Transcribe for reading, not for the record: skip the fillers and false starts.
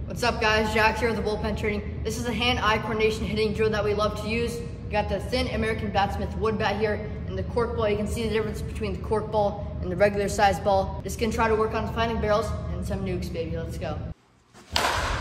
What's up guys, Jack here with the Bullpen Training. This is a hand-eye coordination hitting drill that we love to use. We got the thin American Batsmith wood bat here and the cork ball. You can see the difference between the cork ball and the regular size ball. Just gonna try to work on finding barrels and some nukes, baby. Let's go.